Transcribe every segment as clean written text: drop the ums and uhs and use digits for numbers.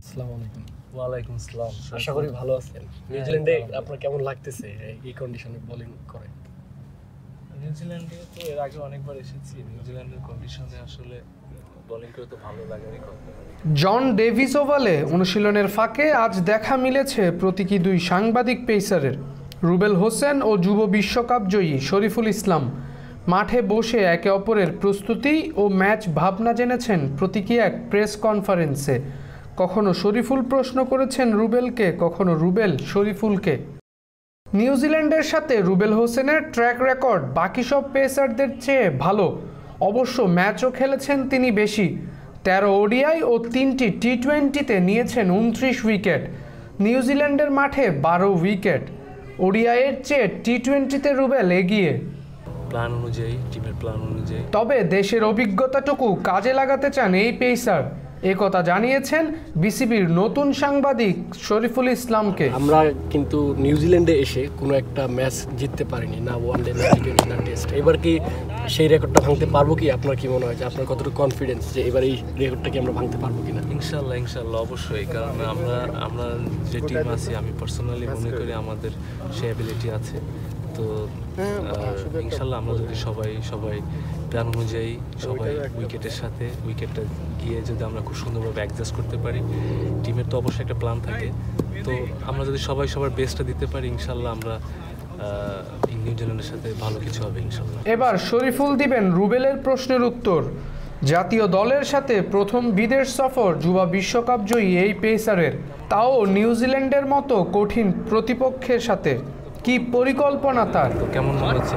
আসসালামু আলাইকুম। ওয়ালাইকুম আসসালাম। আশা করি ভালো আছেন। নিউজিল্যান্ডে আপনার কেমন লাগতেছে এই কন্ডিশনে বোলিং করে? নিউজিল্যান্ডে তো এর আগে অনেকবার এসেছি। নিউজিল্যান্ডের কন্ডিশনে আসলে বোলিং করে তো ভালো লাগারই কথা। জন ডেভিস ওভালে অনুশীলনের ফাঁকে আজ দেখা মিলেছে প্রতীকী দুই সাংবাদিক পেসারের। রুবেল হোসেন ও যুব বিশ্বকাপ জয়ী শরীফুল ইসলাম মাঠে বসে একে অপরের প্রস্তুতি ও ম্যাচ ভাবনা জেনেছেন প্রতীকী এক প্রেস কনফারেন্সে। কখনো শরীফুল প্রশ্ন করেছেন রুবেলকে, কখনো রুবেল শরীফুলকে। নিউজিল্যান্ডের সাথে রুবেল হোসেনের ট্র্যাক রেকর্ড বাকি সব পেসারদের চেয়ে ভালো। অবশ্য ম্যাচও খেলেছেন তিনি বেশি। 13 ওডিআই ও 3টি টি-20তে নিয়েছেন 29 উইকেট। নিউজিল্যান্ডের মাঠে 12 উইকেট। ওডিআইয়ের চেয়ে টি-20তে রুবেল এগিয়ে। প্ল্যান অনুযায়ী, টিমের প্ল্যান অনুযায়ী। তবে দেশের অভিজ্ঞতাটুকু কাজে লাগাতে চান এই পেসার, একথা জানিয়েছেন বিসিবির নতুন সাংবাদিক শরীফুল ইসলামকে। আমরা কিন্তু নিউজিল্যান্ডে এসে কোনো একটা ম্যাচ জিততে পারিনি, না ওয়ানডে না টি-20 না টেস্ট। এবার কি সেই রেকর্ডটা ভাঙতে পারবো কি? আপনার কি মনে হয় যে আপনার কতটুকু কনফিডেন্স যে এবার এই রেকর্ডটা কি আমরা ভাঙতে পারবো কিনা? ইনশাল্লাহ অবশ্যই। কারণ আমরা যে টিম আছি, আমি পার্সোনালি মনে করি আমাদের সে অ্যাবিলিটি আছে। তো ইনশাল্লাহ আমরা যদি সবাই প্ল্যান অনুযায়ী সবাই উইকেটের সাথে উইকেটটা গিয়ে যদি আমরা খুব সুন্দরভাবে অ্যাডজাস্ট করতে পারি, টিমের তো অবশ্যই একটা প্ল্যান থাকে। তো আমরা যদি সবার বেস্টটা দিতে পারি, ইনশাল্লাহ আমরা নিউজিল্যান্ডের সাথে ভালো কিছু হবে ইনশাল্লাহ। এবার শরীফুল দিবেন রুবেলের প্রশ্নের উত্তর। জাতীয় দলের সাথে প্রথম বিদেশ সফর যুবা বিশ্বকাপ জয়ী এই পেসারের, তাও নিউজিল্যান্ডের মতো কঠিন প্রতিপক্ষের সাথে। কি পরিকল্পনা তার? কেমন মনে হচ্ছে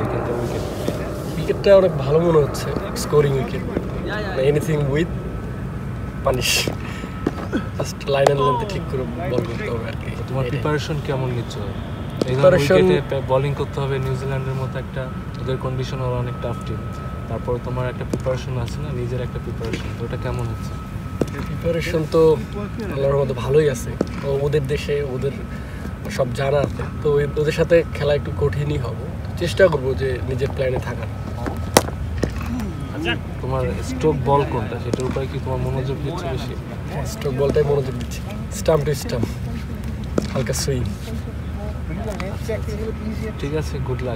উইকেটটা অনেক ভালো মনে হচ্ছে, scoring wicket, anything with punish, just line and লেন্থে ঠিক করে বল করতে হবে আর কি। তোমার প্রিপারেশন কেমন নিচ্ছ? উইকেটে বোলিং করতে হবে নিউজিল্যান্ডের মতো একটা, ওদের কন্ডিশন হলো অনেক টাফ টিম। তারপর তোমার একটা প্রিপারেশন আছে না, নিজের একটা প্রিপারেশন, তো ওটা কেমন হচ্ছে? প্রিপারেশন তো আল্লাহর মতো ভালোই আছে। ওদের দেশে ওদের সব জানা আছে, তো ওদের সাথে খেলা একটু কঠিনই হবে। চেষ্টা করবো যে নিজের প্ল্যানে থাকার। তোমার স্ট্রোক বল কোনটা, সেটার উপরে কি তোমার মনোযোগ দিচ্ছে বেশি? স্ট্রোক বলটাই মনোযোগ দিচ্ছি, স্টাম্প টু স্টাম্প, হালকা সুইং। ঠিক আছে, গুড লাক।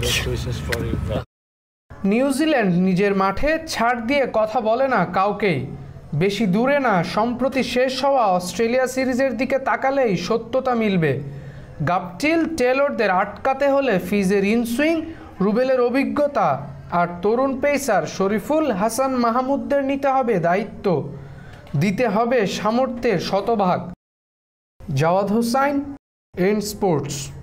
নিউজিল্যান্ড নিজের মাঠে ছাড় দিয়ে কথা বলে না কাউকেই। বেশি দূরে না, সম্প্রতি শেষ হওয়া অস্ট্রেলিয়া সিরিজের দিকে তাকালেই সত্যতা মিলবে। গাপটিল টেলরদের আটকাতে হলে ফিজের ইনসুইং, রুবেলের অভিজ্ঞতা আর তরুণ পেসার শরীফুল হাসান মাহমুদদের নিতে হবে দায়িত্ব, দিতে হবে সামর্থ্যের শতভাগ। Jawad Hossain, and sports.